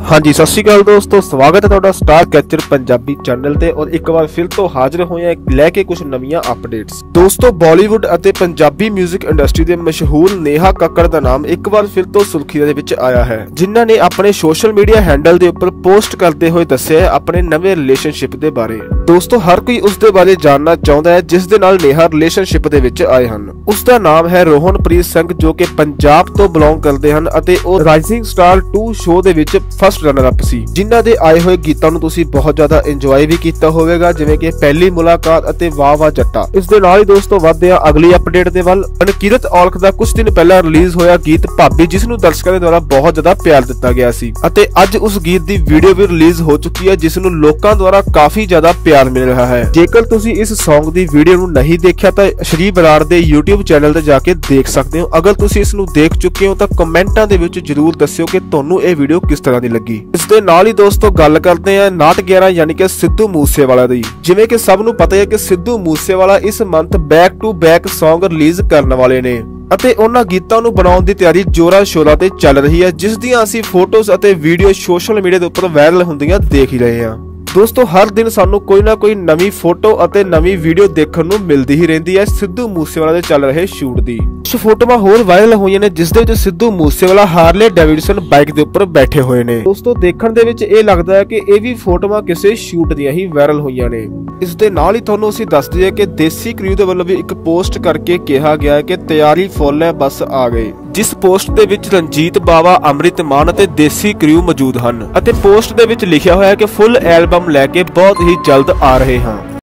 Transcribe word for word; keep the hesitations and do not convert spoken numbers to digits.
हाँ जी, सत श्री अकाल दोस्तों, स्वागत है ਤੁਹਾਡਾ स्टार कैचर पंजाबी चैनल ਤੇ और एक बार फिर ਤੋਂ ਹਾਜ਼ਰ ਹੋਏ ਹਾਂ ਲੈ ਕੇ ਕੁਝ ਨਵੀਆਂ ਅਪਡੇਟਸ। ਦੋਸਤੋ, ਬਾਲੀਵੁੱਡ ਅਤੇ ਪੰਜਾਬੀ 뮤직 ਇੰਡਸਟਰੀ ਦੇ ਮਸ਼ਹੂਰ ਨੇਹਾ ਕੱਕੜ ਦਾ ਨਾਮ ਇੱਕ ਵਾਰ ਫਿਰ ਤੋਂ ਸੁਰਖੀਆਂ ਦੇ ਵਿੱਚ ਆਇਆ ਹੈ, ਜਿਨ੍ਹਾਂ ਨੇ ਆਪਣੇ ਸੋਸ਼ਲ ਮੀਡੀਆ ਹੈਂਡਲ ਦੇ ਉੱਪਰ ਪੋਸਟ ਕਰਦੇ ਹੋਏ ਦੱਸਿਆ ਹੈ ਆਪਣੇ ਨਵੇਂ ਰਿਲੇਸ਼ਨਸ਼ਿਪ ਦੇ ਬਾਰੇ। ਦੋਸਤੋ, ਹਰ ਕੋਈ ਉਸ ਦੇ ਬਾਰੇ ਜਾਣਨਾ ਚਾਹੁੰਦਾ ਹੈ ਜਿਸ ਦੇ ਨਾਲ ਨੇਹਾ ਰਿਲੇਸ਼ਨਸ਼ਿਪ ਦੇ ਵਿੱਚ ਆਏ ਹਨ। ਉਸ ਦਾ ਨਾਮ ਹੈ ਰੋਹਨਪ੍ਰੀਤ ਸਿੰਘ, ਜੋ ਕਿ ਪੰਜਾਬ ਤੋਂ ਬਿਲੋਂਗ ਕਰਦੇ ਹਨ ਅਤੇ ਉਹ ਰਾਈਜ਼ਿੰਗ ਸਟਾਰ ਟੂ ਸ਼ੋਅ ਦੇ ਵਿੱਚ ਫਸਟ ਰਨਰ ਅਪ ਸੀ, ਜਿਨ੍ਹਾਂ ਦੇ ਆਏ ਹੋਏ ਗੀਤਾਂ ਨੂੰ ਤੁਸੀਂ ਬਹੁਤ ਜ਼ਿਆਦਾ ਇੰਜੋਏ ਵੀ ਕੀਤਾ ਹੋਵੇਗਾ, ਜਿਵੇਂ ਕਿ ਪਹਿਲੀ ਮੁਲਾਕਾਤ ਅਤੇ ਵਾਹ ਵਾਹ ਜੱਟਾ। ਇਸ ਦੇ ਨਾਲ ਹੀ ਦੋਸਤੋ ਵਧਦੇ ਆ ਅਗਲੀ ਅਪਡੇਟ ਦੇ ਵੱਲ। ਅਨਕਿਰਤ ਔਲਖ ਦਾ ਕੁਝ ਦਿਨ ਪਹਿਲਾਂ ਰਿਲੀਜ਼ ਹੋਇਆ ਗੀਤ ਭਾਬੀ, ਜਿਸ ਨੂੰ ਦਰਸ਼ਕਾਂ ਦੇ ਦੁਆਰਾ ਬਹੁਤ ਜ਼ਿਆਦਾ ਪਿਆਰ ਦਿੱਤਾ ਗਿਆ ਸੀ ਅਤੇ ਅੱਜ ਉਸ ਗੀਤ ਦੀ ਵੀਡੀਓ ਵੀ ਰਿਲੀਜ਼ ਹੋ ਚੁੱਕੀ ਹੈ, ਜਿਸ ਨੂੰ ਲੋਕਾਂ ਦੁਆਰਾ ਕਾਫੀ ਜ਼ਿਆਦਾ ਪਿਆਰ ਮਿਲ ਰਿਹਾ ਹੈ। ਜੇਕਰ ਤੁਸੀਂ ਇਸ Song ਦੀ ਵੀਡੀਓ ਨੂੰ ਨਹੀਂ ਦੇਖਿਆ ਤਾਂ ਸ਼੍ਰੀ ਬਰਾੜ ਦੇ YouTube ਚੈਨਲ ਤੇ ਜਾ ਕੇ ਦੇਖ ਸਕਦੇ ਹੋ। ਅਗਰ ਤੁਸੀਂ ਇਸ ਨੂੰ ਦੇਖ ਚੁੱਕੇ ਹੋ ਤਾਂ ਕਮੈਂਟਾਂ ਦੇ ਵਿੱਚ ਜਰੂਰ ਦੱਸਿਓ ਕਿ ਤੁਹਾਨੂੰ ਇਹ ਵੀਡੀਓ ਕਿਸ ਤਰ੍ਹਾਂ ਦੀ ਲੱਗੀ। ਇਸ ਦੇ ਨਾਲ ਹੀ ਦੋਸਤੋ ਗੱਲ ਕਰਦੇ ਹਾਂ ਨਾਟ ਗਿਆਰਾਂ ਯਾਨੀ ਕਿ ਸਿੱਧੂ ਮੂਸੇਵਾਲਾ ਦੀ। ਜਿਵੇਂ ਕਿ ਸਭ ਨੂੰ ਪਤਾ ਹੈ ਕਿ ਸਿੱਧੂ ਮੂਸੇਵਾਲਾ ਇਸ month back to back Song release ਕਰਨ ਵਾਲੇ ਨੇ ਅਤੇ ਉਹਨਾਂ ਗੀਤਾਂ ਨੂੰ ਬਣਾਉਣ ਦੀ ਤਿਆਰੀ ਜੋਰਾਂ ਸ਼ੋਰਾਂ ਤੇ ਚੱਲ ਰਹੀ ਹੈ, ਜਿਸ ਦੀਆਂ ਅਸੀਂ ਫੋਟੋਜ਼ ਅਤੇ ਵੀਡੀਓ ਸੋਸ਼ਲ ਮੀਡੀਆ ਦੇ ਉੱਪਰ ਵਾਇਰਲ ਹੁੰਦੀਆਂ ਦੇਖ ਹੀ ਰਹੇ ਹਾਂ। ਦੋਸਤੋ, ਹਰ ਦਿਨ ਸਾਨੂੰ ਕੋਈ ਨਾ ਕੋਈ ਨਵੀਂ ਫੋਟੋ ਅਤੇ ਨਵੀਂ ਵੀਡੀਓ ਦੇਖਣ ਨੂੰ ਮਿਲਦੀ ਹੀ ਰਹਿੰਦੀ ਹੈ ਸਿੱਧੂ ਮੂਸੇਵਾਲਾ ਦੇ ਚੱਲ ਰਹੇ ਸ਼ੂਟ ਦੀ। ਕੁਝ ਫੋਟੋਆਂ ਹੋਰ ਵਾਇਰਲ ਹੋਈਆਂ ਨੇ ਜਿਸ ਦੇ ਵਿੱਚ Sidhu Moosewala Harley Davidson bike ਦੇ ਉੱਪਰ ਬੈਠੇ ਹੋਏ ਨੇ। ਦੋਸਤੋ, ਦੇਖਣ ਦੇ ਵਿੱਚ ਇਹ ਲੱਗਦਾ ਹੈ ਕਿ ਇਹ ਵੀ ਫੋਟੋਆਂ ਕਿਸੇ ਸ਼ੂਟ ਦੀਆਂ ਹੀ ਵਾਇਰਲ ਹੋਈਆਂ ਨੇ। ਇਸ ਦੇ ਨਾਲ ਹੀ ਤੁਹਾਨੂੰ ਅਸੀਂ ਦੱਸ ਦਈਏ ਕਿ ਦੇਸੀ ਕ੍ਰਿਊ ਦੇ ਵੱਲੋਂ ਵੀ ਇੱਕ ਪੋਸਟ ਕਰਕੇ ਕਿਹਾ ਗਿਆ ਹੈ ਕਿ ਤਿਆਰੀ ਫੁੱਲ ਹੈ, ਬਸ ਆ ਗਏ। ਜਿਸ ਪੋਸਟ ਦੇ ਵਿੱਚ ਰਣਜੀਤ ਬਾਵਾ, ਅੰਮ੍ਰਿਤ ਮਾਨ ਅਤੇ ਦੇਸੀ ਕ੍ਰਿਊ ਮੌਜੂਦ ਹਨ ਅਤੇ ਪੋਸਟ ਦੇ ਵਿੱਚ ਲਿਖਿਆ ਹੋਇਆ ਹੈ ਕਿ ਫੁੱਲ ਐਲਬਮ ਲੈ ਕੇ ਬਹੁਤ ਹੀ ਜਲਦ ਆ ਰਹੇ ਹਾਂ।